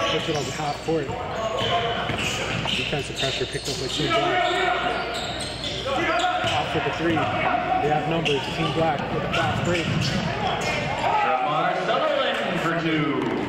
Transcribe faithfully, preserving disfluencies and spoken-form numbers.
push it on the half court. Defensive pressure picked up by Team Black. Off for the three. They have numbers. Team Black with a fast break. Sutherland for two.